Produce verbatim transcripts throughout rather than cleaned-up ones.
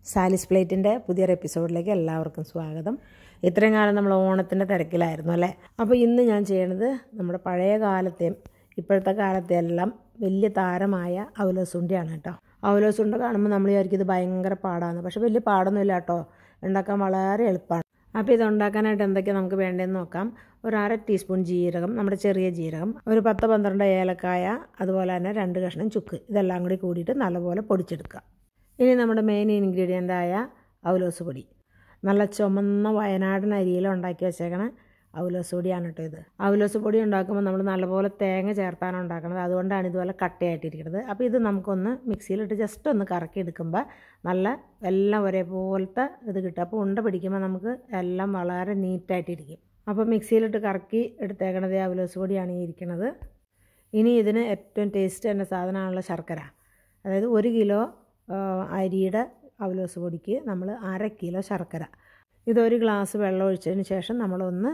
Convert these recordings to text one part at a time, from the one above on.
സാലിസ് പ്ലേറ്റിൻ്റെ പുതിയൊരു എപ്പിസോഡിലേക്ക് എല്ലാവർക്കും സ്വാഗതം. ഇത്രയും കാലം നമ്മൾ ഓണത്തിൻ്റെ തിരക്കിലായിരുന്നു അല്ലേ. അപ്പോൾ ഇന്ന് ഞാൻ ചെയ്യണത് നമ്മുടെ പഴയ കാലത്തെയും ഇപ്പോഴത്തെ കാലത്തെ എല്ലാം വലിയ താരമായ അവലോസുണ്ടിയാണ് കേട്ടോ. അവലോസുണ്ട കാണുമ്പോൾ നമ്മൾ വിചാരിക്കും ഇത് ഭയങ്കര പാടാണ്, പക്ഷേ വലിയ പാടൊന്നുമില്ല കേട്ടോ, ഉണ്ടാക്കാൻ വളരെ എളുപ്പമാണ്. അപ്പോൾ ഇത് ഉണ്ടാക്കാനായിട്ട് എന്തൊക്കെയാണ് നമുക്ക് വേണ്ടതെന്ന് നോക്കാം. ഒരു അര ടീസ്പൂൺ ജീരകം, നമ്മുടെ ചെറിയ ജീരകം, ഒരു പത്ത് പന്ത്രണ്ട് ഏലക്കായ, അതുപോലെ തന്നെ രണ്ട് കഷ്ണം ചുക്ക്, ഇതെല്ലാം കൂടി കൂടിയിട്ട് നല്ലപോലെ പൊടിച്ചെടുക്കുക. ഇനി നമ്മുടെ മെയിൻ ഇൻഗ്രീഡിയൻ്റായ അവലോസ് പൊടി, നല്ല ചുമന്ന വയനാടൻ അരിയിൽ ഉണ്ടാക്കി വെച്ചേക്കണ അവലോസ് പൊടിയാണ് കേട്ടോ ഇത്. അവലോസ് പൊടി ഉണ്ടാക്കുമ്പോൾ നമ്മൾ നല്ലപോലെ തേങ്ങ ചേർത്താണ് ഉണ്ടാക്കുന്നത്, അതുകൊണ്ടാണ് ഇതുപോലെ കട്ടയായിട്ടിരിക്കുന്നത്. അപ്പോൾ ഇത് നമുക്കൊന്ന് മിക്സിയിലിട്ട് ജസ്റ്റ് ഒന്ന് കറക്കി എടുക്കുമ്പോൾ നല്ല എല്ലാം ഒരേപോലത്തെ ഇത് കിട്ടും. അപ്പോൾ ഉണ്ട പിടിക്കുമ്പോൾ നമുക്ക് എല്ലാം വളരെ നീറ്റായിട്ടിരിക്കും. അപ്പോൾ മിക്സിയിലിട്ട് കറക്കി എടുത്തേക്കണത് അവലോസ് പൊടിയാണ് ഈ ഇരിക്കുന്നത്. ഇനി ഇതിന് ഏറ്റവും ടേസ്റ്റ് തന്നെ സാധനമാണുള്ള ശർക്കര. അതായത് ഒരു കിലോ അരിയുടെ അവലോസ് പൊടിക്ക് നമ്മൾ അര കിലോ ശർക്കര, ഇതൊരു ഗ്ലാസ് വെള്ളം ഒഴിച്ചതിന് ശേഷം നമ്മളൊന്ന്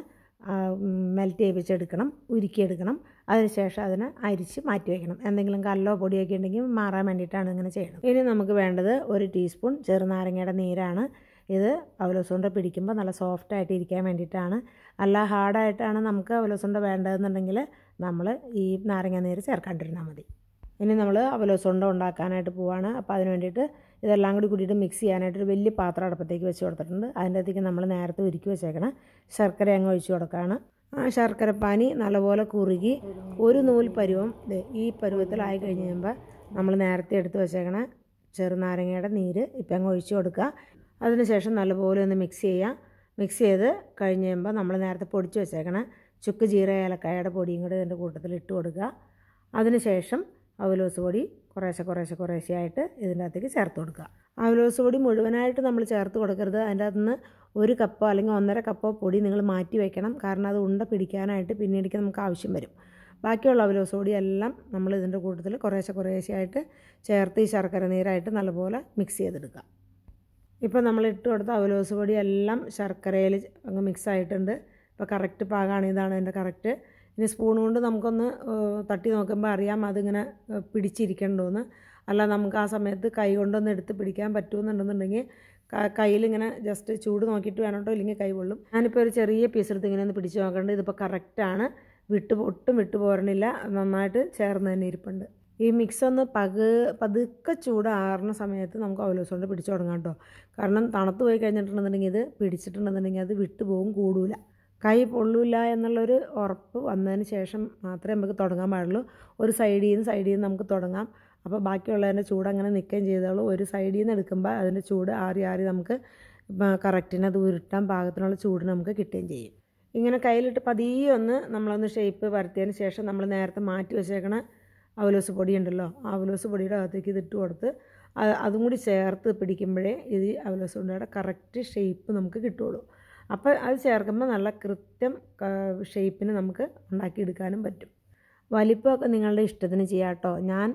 മെൽറ്റ് ചെയ്യിപ്പിച്ചെടുക്കണം, ഉരുക്കിയെടുക്കണം. അതിനുശേഷം അതിനെ അരിച്ച് മാറ്റി വയ്ക്കണം. എന്തെങ്കിലും കല്ലോ പൊടിയൊക്കെ ഉണ്ടെങ്കിൽ മാറാൻ വേണ്ടിയിട്ടാണ് ഇങ്ങനെ ചെയ്യണം. ഇനി നമുക്ക് വേണ്ടത് ഒരു ടീസ്പൂൺ ചെറുനാരങ്ങയുടെ നീരാണ്. ഇത് അവലോസുണ്ട പിടിക്കുമ്പോൾ നല്ല സോഫ്റ്റായിട്ട് ഇരിക്കാൻ വേണ്ടിയിട്ടാണ്. അല്ല ഹാർഡായിട്ടാണ് നമുക്ക് അവലോസുണ്ട വേണ്ടതെന്നുണ്ടെങ്കിൽ നമ്മൾ ഈ നാരങ്ങ നീര് ചേർക്കാണ്ടിരുന്നാൽ മതി. ഇനി നമ്മൾ അവലോസുണ്ട ഉണ്ടാക്കാനായിട്ട് പോവാണ്. അപ്പോൾ അതിന് വേണ്ടിയിട്ട് ഇതെല്ലാം കൂടി കൂടിയിട്ട് മിക്സ് ചെയ്യാനായിട്ട് ഒരു വലിയ പാത്രം അടുപ്പത്തേക്ക് വെച്ച് കൊടുത്തിട്ടുണ്ട്. അതിൻ്റെ അകത്തേക്ക് നമ്മൾ നേരത്തെ ഉരുക്കി വെച്ചേക്കണം ശർക്കര അങ്ങ് ഒഴിച്ച് കൊടുക്കുകയാണ്. ആ ശർക്കര പാനി നല്ലപോലെ കുറുകി ഒരു നൂൽ പരുവം ഈ പരുവത്തിലായി കഴിഞ്ഞ് കഴിയുമ്പോൾ നമ്മൾ നേരത്തെ എടുത്ത് വെച്ചേക്കണ ചെറുനാരങ്ങയുടെ നീര് ഇപ്പം അങ്ങ് ഒഴിച്ച് കൊടുക്കുക. അതിനുശേഷം നല്ലപോലെ ഒന്ന് മിക്സ് ചെയ്യുക. മിക്സ് ചെയ്ത് കഴിഞ്ഞ് കഴിയുമ്പോൾ നമ്മൾ നേരത്തെ പൊടിച്ച് വെച്ചേക്കണ ചുക്ക് ജീര ഏലക്കായയുടെ പൊടിയും കൂടി ഇതിൻ്റെ കൂട്ടത്തിൽ ഇട്ട് കൊടുക്കുക. അതിനുശേഷം അവലോസ് പൊടി കുറേശ്ശെ കുറേശ്ശെ കുറേശ്ശെ ആയിട്ട് ഇതിൻ്റെ അകത്തേക്ക് ചേർത്ത് കൊടുക്കുക. അവലോസ് പൊടി മുഴുവനായിട്ട് നമ്മൾ ചേർത്ത് കൊടുക്കരുത്. അതിൻ്റെ അകത്ത് നിന്ന് ഒരു കപ്പോ അല്ലെങ്കിൽ ഒന്നര കപ്പോ പൊടി നിങ്ങൾ മാറ്റി വയ്ക്കണം. കാരണം അത് ഉണ്ട പിടിക്കാനായിട്ട് പിന്നീട് നമുക്ക് ആവശ്യം വരും. ബാക്കിയുള്ള അവലോസ് പൊടി എല്ലാം നമ്മൾ ഇതിൻ്റെ കൂട്ടത്തിൽ കുറേശ്ശെ കുറേശ്ശെ ആയിട്ട് ചേർത്ത് ഈ ശർക്കര നീരായിട്ട് നല്ലപോലെ മിക്സ് ചെയ്തെടുക്കുക. ഇപ്പോൾ നമ്മൾ ഇട്ട് കൊടുത്ത അവലോസ് പൊടി എല്ലാം ശർക്കരയിൽ അങ്ങ് മിക്സ് ആയിട്ടുണ്ട്. ഇപ്പോൾ കറക്റ്റ് പാകമാണ്, ഇതാണ് അതിൻ്റെ കറക്റ്റ്. ഇനി സ്പൂൺ കൊണ്ട് നമുക്കൊന്ന് തട്ടി നോക്കുമ്പോൾ അറിയാം അതിങ്ങനെ പിടിച്ചിരിക്കണ്ടോന്ന്. അല്ല നമുക്ക് ആ സമയത്ത് കൈ കൊണ്ടൊന്ന് എടുത്ത് പിടിക്കാൻ പറ്റുമെന്നുണ്ടെന്നുണ്ടെങ്കിൽ കയ്യിലിങ്ങനെ ജസ്റ്റ് ചൂട് നോക്കിയിട്ട് വേണം കേട്ടോ, ഇല്ലെങ്കിൽ കൈ പൊള്ളും. ഞാനിപ്പോൾ ഒരു ചെറിയ പീസ് എടുത്ത് ഇങ്ങനെ ഒന്ന് പിടിച്ച് നോക്കേണ്ടത്. ഇതിപ്പോൾ കറക്റ്റാണ്, വിട്ട് ഒട്ടും വിട്ടു പോരണില്ല, നന്നായിട്ട് ചേർന്ന് തന്നെ ഇരിപ്പുണ്ട്. ഈ മിക്സ് ഒന്ന് പക് പതുക്കെ ചൂടാറുന്ന സമയത്ത് നമുക്ക് അവലോസ് കൊണ്ട് പിടിച്ച് തുടങ്ങാം കേട്ടോ. കാരണം തണുത്ത് പോയി കഴിഞ്ഞിട്ടുണ്ടെന്നുണ്ടെങ്കിൽ ഇത് പിടിച്ചിട്ടുണ്ടെന്നുണ്ടെങ്കിൽ അത് വിട്ടു പോകും, കൂടൂല. കൈ പൊള്ളില്ല എന്നുള്ളൊരു ഉറപ്പ് വന്നതിന് ശേഷം മാത്രമേ നമുക്ക് തുടങ്ങാൻ പാടുള്ളൂ. ഒരു സൈഡിൽ നിന്ന് സൈഡിൽ നിന്ന് നമുക്ക് തുടങ്ങാം. അപ്പോൾ ബാക്കിയുള്ളതിൻ്റെ ചൂട് അങ്ങനെ നിൽക്കുകയും ചെയ്തോളൂ. ഒരു സൈഡിൽ നിന്ന് എടുക്കുമ്പോൾ അതിൻ്റെ ചൂട് ആറി ആറി നമുക്ക് കറക്റ്റിന് അത് ഉരുട്ടാൻ പാകത്തിനുള്ള ചൂട് നമുക്ക് കിട്ടുകയും ചെയ്യും. ഇങ്ങനെ കയ്യിലിട്ട് പതിയെ ഒന്ന് നമ്മളൊന്ന് ഷേപ്പ് വരുത്തിയതിന് ശേഷം നമ്മൾ നേരത്തെ മാറ്റി വെച്ചേക്കണ അവലോസ് പൊടി ഉണ്ടല്ലോ, ആ അവലോസ് പൊടിയുടെ അകത്തേക്ക് ഇതിട്ട് കൊടുത്ത് അതും കൂടി ചേർത്ത് പിടിക്കുമ്പോഴേ ഇത് അവലോസ് ഉണ്ടയുടെ കറക്റ്റ് ഷേപ്പ് നമുക്ക് കിട്ടുള്ളൂ. അപ്പോൾ അത് ചേർക്കുമ്പോൾ നല്ല കൃത്യം ഷേപ്പിന് നമുക്ക് ഉണ്ടാക്കിയെടുക്കാനും പറ്റും. വലിപ്പമൊക്കെ നിങ്ങളുടെ ഇഷ്ടത്തിന് ചെയ്യാം കേട്ടോ. ഞാൻ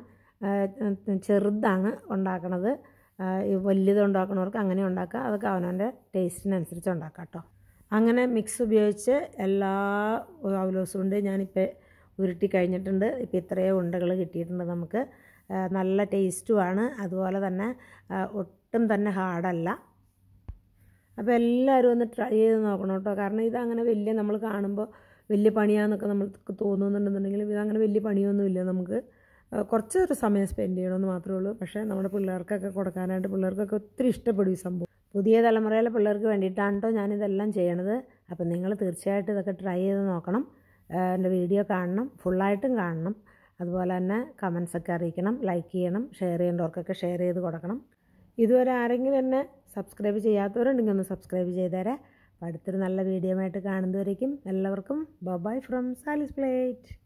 ചെറുതാണ് ഉണ്ടാക്കണത്, വലിയത് ഉണ്ടാക്കുന്നവർക്ക് അങ്ങനെ ഉണ്ടാക്കുക, അതൊക്കെ അവനവൻ്റെ ടേസ്റ്റിനനുസരിച്ച് ഉണ്ടാക്കാം കേട്ടോ. അങ്ങനെ മിക്സ് ഉപയോഗിച്ച് എല്ലാ അവലോസും കൊണ്ട് ഞാനിപ്പോൾ ഉരുട്ടി കഴിഞ്ഞിട്ടുണ്ട്. ഇപ്പോൾ ഇത്രയും ഉണ്ടകൾ കിട്ടിയിട്ടുണ്ട് നമുക്ക്. നല്ല ടേസ്റ്റുമാണ്, അതുപോലെ തന്നെ ഒട്ടും തന്നെ ഹാർഡല്ല. അപ്പോൾ എല്ലാവരും ഒന്ന് ട്രൈ ചെയ്ത് നോക്കണം കേട്ടോ. കാരണം ഇതങ്ങനെ വലിയ നമ്മൾ കാണുമ്പോൾ വലിയ പണിയാന്നൊക്കെ നമ്മൾക്ക് തോന്നുന്നുണ്ടെന്നുണ്ടെങ്കിൽ ഇതങ്ങനെ വലിയ പണിയൊന്നുമില്ല. നമുക്ക് കുറച്ചൊരു സമയം സ്പെൻഡ് ചെയ്യണമെന്ന് മാത്രമേ ഉള്ളൂ. പക്ഷേ നമ്മുടെ പിള്ളേർക്കൊക്കെ കൊടുക്കാനായിട്ട് പിള്ളേർക്കൊക്കെ ഒത്തിരി ഇഷ്ടപ്പെടും ഈ സംഭവം. പുതിയ തലമുറയിലെ പിള്ളേർക്ക് വേണ്ടിയിട്ടാണ് കേട്ടോ ഞാനിതെല്ലാം ചെയ്യണത്. അപ്പോൾ നിങ്ങൾ തീർച്ചയായിട്ടും ഇതൊക്കെ ട്രൈ ചെയ്ത് നോക്കണം. എൻ്റെ വീഡിയോ കാണണം, ഫുള്ളായിട്ടും കാണണം. അതുപോലെ തന്നെ കമൻസൊക്കെ അറിയിക്കണം, ലൈക്ക് ചെയ്യണം, ഷെയർ ചെയ്യേണ്ടവർക്കൊക്കെ ഷെയർ ചെയ്ത് കൊടുക്കണം. ഇതുവരെ ആരെങ്കിലും എന്നെ സബ്സ്ക്രൈബ് ചെയ്യാത്തവരുണ്ടെങ്കിൽ ഒന്ന് സബ്സ്ക്രൈബ് ചെയ്തേരെ. അപ്പോൾ അടുത്തൊരു നല്ല വീഡിയോ ആയിട്ട് കാണുന്നതുവരേക്കും എല്ലാവർക്കും ബൈ ഫ്രം സാലിസ് പ്ലേറ്റ്.